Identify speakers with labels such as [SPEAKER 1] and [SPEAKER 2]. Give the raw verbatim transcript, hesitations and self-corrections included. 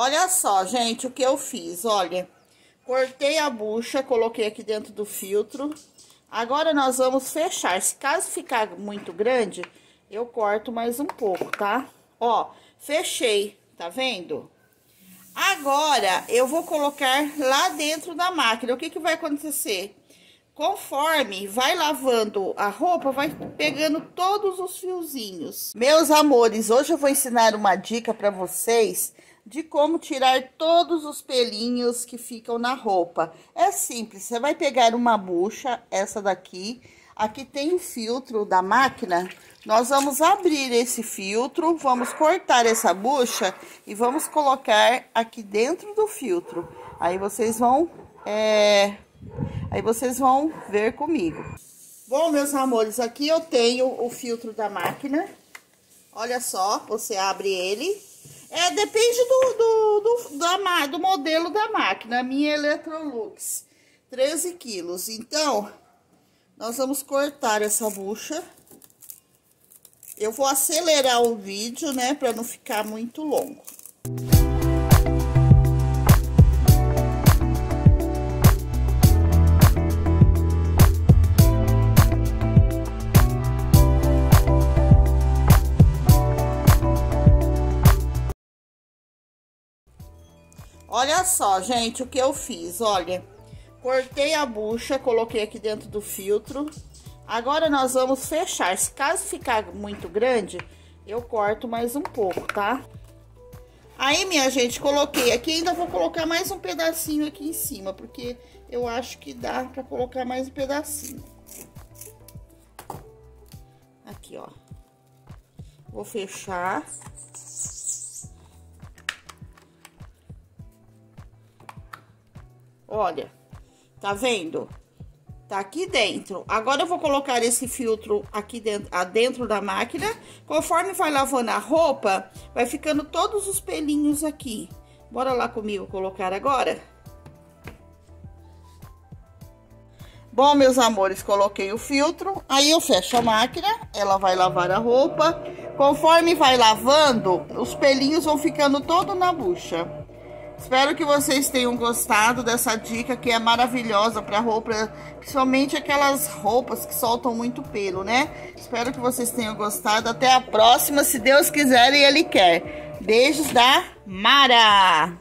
[SPEAKER 1] Olha só, gente, o que eu fiz, olha. Cortei a bucha, coloquei aqui dentro do filtro. Agora, nós vamos fechar. Se caso ficar muito grande, eu corto mais um pouco, tá? Ó, fechei, tá vendo? Agora, eu vou colocar lá dentro da máquina. O que que vai acontecer? Conforme vai lavando a roupa, vai pegando todos os fiozinhos. Meus amores, hoje eu vou ensinar uma dica pra vocês de como tirar todos os pelinhos que ficam na roupa. É simples, você vai pegar uma bucha, essa daqui, aqui tem o filtro da máquina, nós vamos abrir esse filtro, vamos cortar essa bucha e vamos colocar aqui dentro do filtro. Aí vocês vão, é... aí vocês vão ver comigo. Bom, meus amores, aqui eu tenho o filtro da máquina. Olha só, você abre ele. É, depende do, do, do, da, do modelo da máquina. A minha é Electrolux, treze quilos. Então, nós vamos cortar essa bucha. Eu vou acelerar o vídeo, né, para não ficar muito longo. Olha só, gente, o que eu fiz, olha, cortei a bucha, coloquei aqui dentro do filtro. Agora, nós vamos fechar. Se caso ficar muito grande, eu corto mais um pouco, tá? Aí, minha gente, coloquei aqui, ainda vou colocar mais um pedacinho aqui em cima, porque eu acho que dá pra colocar mais um pedacinho. Aqui, ó. Vou fechar. Olha, tá vendo? Tá aqui dentro. Agora eu vou colocar esse filtro aqui dentro, dentro da máquina. Conforme vai lavando a roupa, vai ficando todos os pelinhos aqui. Bora lá comigo colocar agora? Bom, meus amores, coloquei o filtro. Aí eu fecho a máquina, ela vai lavar a roupa. Conforme vai lavando, os pelinhos vão ficando todo na bucha. Espero que vocês tenham gostado dessa dica que é maravilhosa para roupa, principalmente aquelas roupas que soltam muito pelo, né? Espero que vocês tenham gostado. Até a próxima, se Deus quiser e Ele quer. Beijos da Mara!